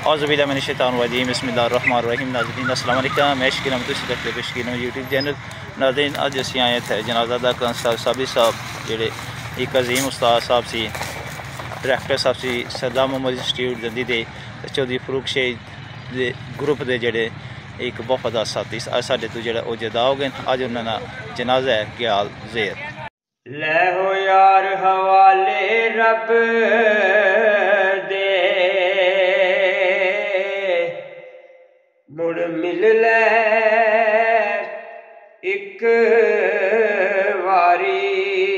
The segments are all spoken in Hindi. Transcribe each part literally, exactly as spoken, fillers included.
औज़ुबिल्लाहि मिनश्शैतानिर्रजीम बिस्मिल्लाहिर्रहमानिर्रहीम। नाज़रीन अस्सलाम वालेकुम। मैं शकील अहमद तुसीं देखदे पेश कीनो यूट्यूब चैनल। नाज़रीन अज असीं आए थे जनाजा दा कंसाल साबिर साहब जेह्ड़े एक अजीम उस्ताद साहब सी, डायरैक्टर साहब सी सरदार मोहम्मद इंस्टीट्यूट जंदी दे चौधरी फरूक शेख दे ग्रुप दे जेह्ड़े एक वफादार साथी साढ़े तो जेह्ड़ा ओह् जुदा हो गए। अज उन्हां दा जनाजा है ग्याल ज़ेर। लै हो यार हवाले रब दे मुड़ मिल लै एक वारी,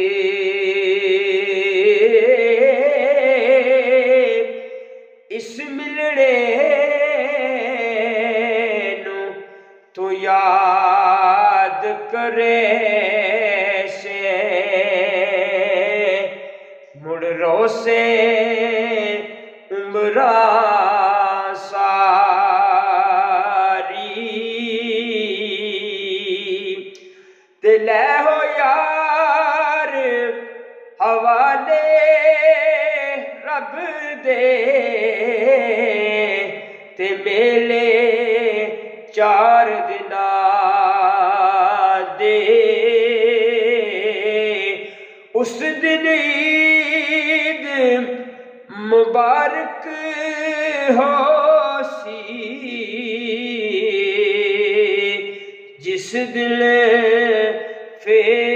इस मिलने नू तू याद करे से मुड़ रोसे उम्रा ते लै हो यार हवाले रब दे ते मेले चार दिना दे। उस दिन ईद मुबारक हो सी जिस दिन फिर